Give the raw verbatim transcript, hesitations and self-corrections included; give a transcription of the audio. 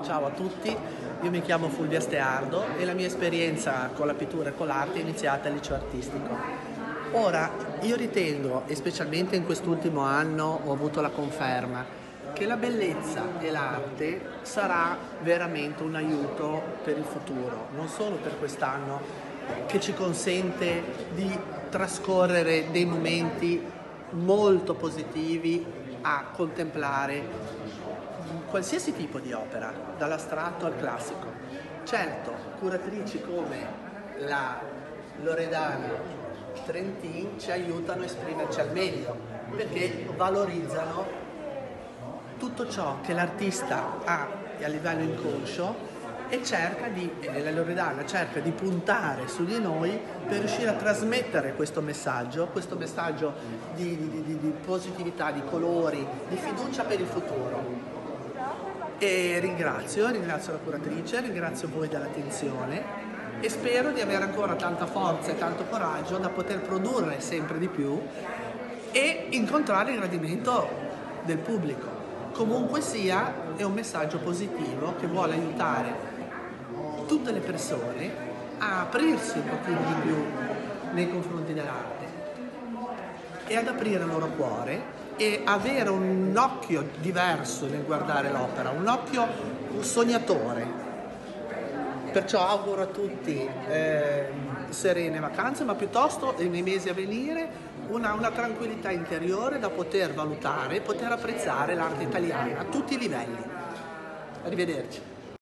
Ciao a tutti, io mi chiamo Fulvia Steardo e la mia esperienza con la pittura e con l'arte è iniziata al liceo artistico. Ora, io ritengo, e specialmente in quest'ultimo anno ho avuto la conferma, che la bellezza e l'arte sarà veramente un aiuto per il futuro, non solo per quest'anno, che ci consente di trascorrere dei momenti molto positivi a contemplare qualsiasi tipo di opera, dall'astratto al classico. Certo, curatrici come la Loredana Trentin ci aiutano a esprimerci al meglio, perché valorizzano tutto ciò che l'artista ha a livello inconscio e cerca di, e la Loredana cerca di puntare su di noi per riuscire a trasmettere questo messaggio, questo messaggio di, di, di, di positività, di colori, di fiducia per il futuro. E ringrazio, ringrazio la curatrice, ringrazio voi dell'attenzione e spero di avere ancora tanta forza e tanto coraggio da poter produrre sempre di più e incontrare il gradimento del pubblico. Comunque sia, è un messaggio positivo che vuole aiutare tutte le persone a aprirsi un pochino di più nei confronti dell'arte e ad aprire il loro cuore e avere un occhio diverso nel guardare l'opera, un occhio sognatore. Perciò auguro a tutti eh, serene vacanze, ma piuttosto nei mesi a venire una, una tranquillità interiore da poter valutare e poter apprezzare l'arte italiana a tutti i livelli. Arrivederci.